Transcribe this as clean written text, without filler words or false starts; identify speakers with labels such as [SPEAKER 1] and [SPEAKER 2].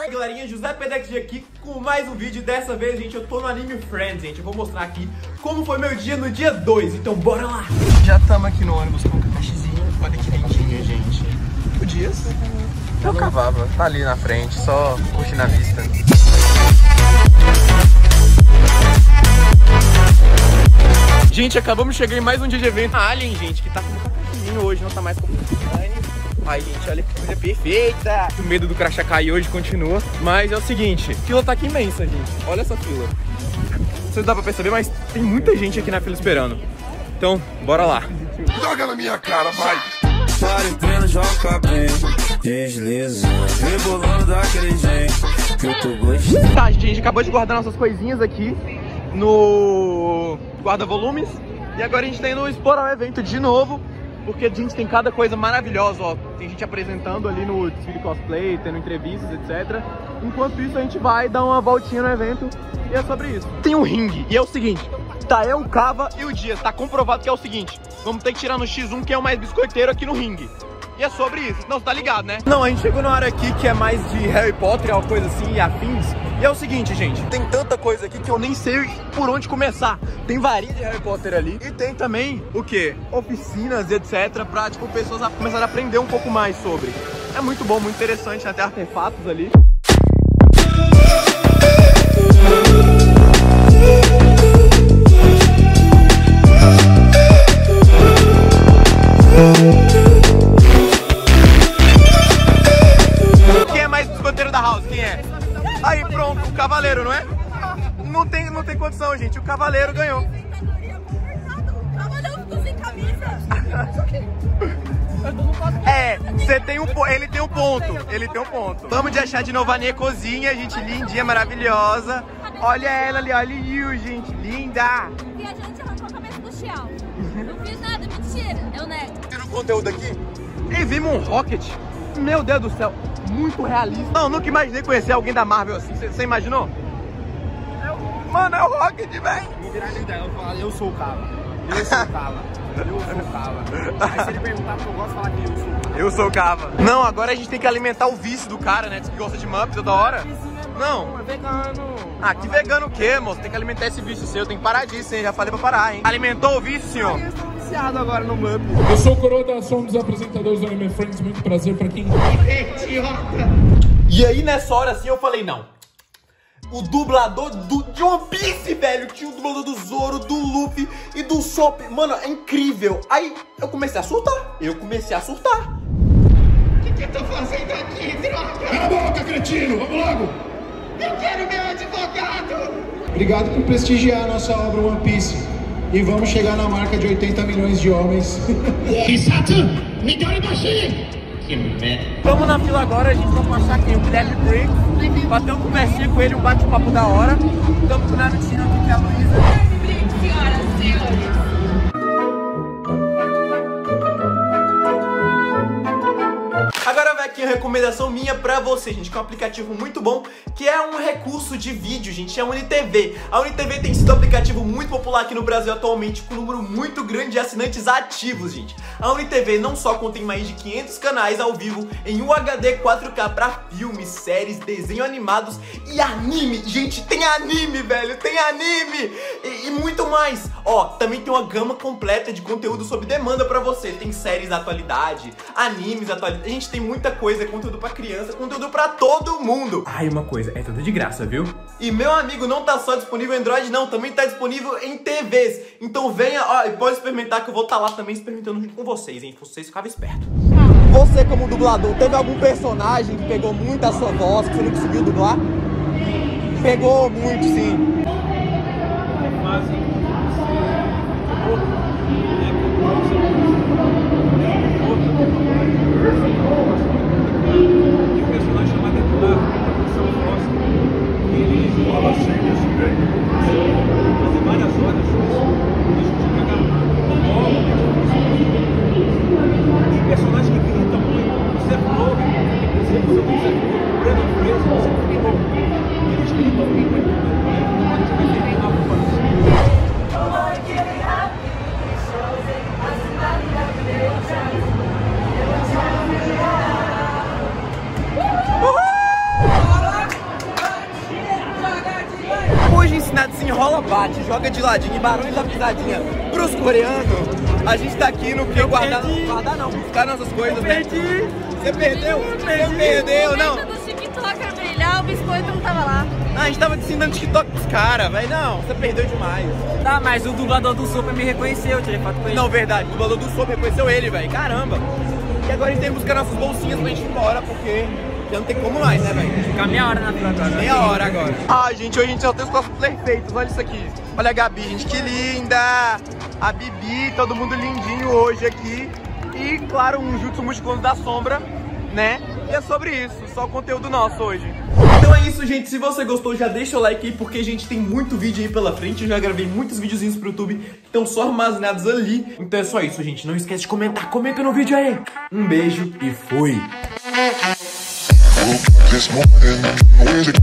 [SPEAKER 1] galerinha, José Pedex aqui com mais um vídeo. Dessa vez, gente, eu tô no anime Friends, gente. Eu vou mostrar aqui como foi meu dia no dia 2, então bora lá. Já estamos aqui no ônibus com o Kakashizinho. Olha que lindinho, gente. O Dias, eu cavava, tá ali na frente, só curtindo a vista. Gente, acabamos de chegar em mais um dia de evento. A Alien, gente, que tá com um Kakashizinho hoje, não tá mais com o design. Ai, gente, olha que coisa perfeita. O medo do crachá cair hoje continua. Mas é o seguinte, a fila tá aqui imensa, gente. Olha essa fila. Não sei se dá pra perceber, mas tem muita gente aqui na fila esperando. Então, bora lá.
[SPEAKER 2] Joga na minha cara, vai!
[SPEAKER 3] Parecendo joga bem, desliza, rebolando daquele jeito que eu tô gostando.
[SPEAKER 1] Tá, gente, a gente acabou de guardar nossas coisinhas aqui no guarda-volumes. E agora a gente tá indo explorar o evento de novo. Porque a gente tem cada coisa maravilhosa, ó. Tem gente apresentando ali no desfile cosplay, tendo entrevistas, etc. Enquanto isso, a gente vai dar uma voltinha no evento e é sobre isso. Tem um ringue, e é o seguinte, tá eu, o Cava e o Dias. Tá comprovado que é o seguinte, vamos ter que tirar no X1, que é o mais biscoiteiro aqui no ringue. E é sobre isso. Não, você tá ligado, né? Não, a gente chegou na área aqui que é mais de Harry Potter, uma coisa assim, e afins. E é o seguinte, gente, tem tanta coisa aqui que eu nem sei por onde começar. Tem varinha de Harry Potter ali. E tem também, o quê? Oficinas, etc. Pra, tipo, pessoas começarem a aprender um pouco mais sobre. É muito bom, muito interessante, até artefatos ali. Quem é mais biscoiteiro da house? Quem é? Aí, pronto, o Cavaleiro, não é? Não tem condição, gente. O Cavaleiro ganhou.
[SPEAKER 4] O Cavaleiro ficou sem camisa.
[SPEAKER 1] É, você tem um ponto. Ele tem um ponto. Ele tem um ponto. Vamos de achar de novo a Necozinha, gente. Lindinha, maravilhosa. Olha ela ali, olha o gente. Linda.
[SPEAKER 4] E a gente arrancou a cabeça do Xiao. Não fiz nada, mentira. Eu nego.
[SPEAKER 1] Tira o conteúdo aqui. E vimos um Rocket. Meu Deus do céu. Muito realista. Não, nunca imaginei conhecer alguém da Marvel assim. Você imaginou? Mano, é o Rocket, velho.
[SPEAKER 5] Vou virar ele dela, eu vou falar, eu sou o Cava. Eu sou o Cava. Eu sou o Cava. Aí se ele perguntar porque eu gosto de falar que eu sou o Cava.
[SPEAKER 1] Eu sou o Cava. Não, agora a gente tem que alimentar o vício do cara, né? Que gosta de Muppet toda hora. Não.
[SPEAKER 5] É vegano.
[SPEAKER 1] Ah, que vegano o quê, moço? Tem que alimentar esse vício seu. Tem que parar disso, hein? Já falei pra parar, hein? Alimentou o vício, senhor?
[SPEAKER 5] Eu estou viciado agora no Muppet.
[SPEAKER 6] Eu sou o Coroa, sou um dos apresentadores do Anime Friends, muito prazer pra quem...
[SPEAKER 1] E aí, nessa hora, assim, eu falei, não. O dublador de One Piece, velho. Tinha o dublador do Zoro, do Luffy e do Sop. Mano, é incrível. Aí, eu comecei a surtar.
[SPEAKER 2] O que eu tô fazendo aqui, droga? Cala a boca, cretino! Vamos logo!
[SPEAKER 4] Eu quero meu advogado.
[SPEAKER 7] Obrigado por prestigiar a nossa obra One Piece. E vamos chegar na marca de 80 milhões de homens.
[SPEAKER 1] Vamos na fila agora, a gente vai passar aqui o Black Break. Bater uma conversinha com ele, um bate-papo da hora. Estamos com o Narutinho aqui, que é a Luísa.
[SPEAKER 4] Senhoras e senhores.
[SPEAKER 1] Agora vai aqui uma recomendação minha pra você, gente, que é um aplicativo muito bom, que é um recurso de vídeo, gente, é a UniTV. A UniTV tem sido um aplicativo muito popular aqui no Brasil atualmente, com um número muito grande de assinantes ativos, gente. A UniTV não só contém mais de 500 canais ao vivo em UHD 4K pra filmes, séries, desenhos animados e anime. Gente, tem anime, velho, tem anime! E muito mais. Ó, também tem uma gama completa de conteúdo sob demanda pra você. Tem séries da atualidade, animes da atualidade. A gente tem muita coisa, conteúdo pra criança, conteúdo pra todo mundo. Ah, e uma coisa, é tudo de graça, viu? E meu amigo, não tá só disponível em Android não, também tá disponível em TVs. Então venha, ó, e pode experimentar que eu vou estar lá também experimentando junto com vocês, hein? Vocês ficavam espertos. Você como dublador, teve algum personagem que pegou muito a sua voz, que você não conseguiu dublar? Pegou muito, sim.
[SPEAKER 6] Tem um personagem chamado Eduardo, que é o Fausto. Ele fala sempre assim, velho. Fazer várias horas. A gente pegar um personagem que grita muito. Você é louco. Você é louco. Brandon Fraser, você é louco. Eles gritam muito. A gente vai ter que
[SPEAKER 1] Uhul! bate, joga de ladinho, em Barões da Pisadinha pros coreanos. A gente tá aqui no que? Guardar não, buscar nossas coisas, né? Você perdeu? Você perdeu, não?
[SPEAKER 4] O do TikToker brilhar, o biscoito não tava lá.
[SPEAKER 1] Ah, a gente tava ensinando TikTok pros caras, velho. Não, você perdeu demais.
[SPEAKER 8] Tá, mas o dublador do Super me reconheceu, eu tirei foto com ele.
[SPEAKER 1] Não, verdade, o dublador do Soap reconheceu ele, velho. Caramba. E agora a gente tem que buscar nossas bolsinhas pra gente ir embora, porque já não tem como mais, né, velho?
[SPEAKER 8] Ficar meia hora na fila agora.
[SPEAKER 1] Meia hora agora. Ah, gente, hoje a gente só tem os costos perfeitos. Olha isso aqui. Olha a Gabi, gente, que linda. A Bibi, todo mundo lindinho hoje aqui. E, claro, um Jutsu Musculoso da Sombra, né? E é sobre isso, só o conteúdo nosso hoje. Então é isso, gente. Se você gostou, já deixa o like aí, porque, gente, tem muito vídeo aí pela frente. Eu já gravei muitos videozinhos pro YouTube que estão só armazenados ali. Então é só isso, gente. Não esquece de comentar. Comenta no vídeo aí. Um beijo e fui!
[SPEAKER 2] This morning,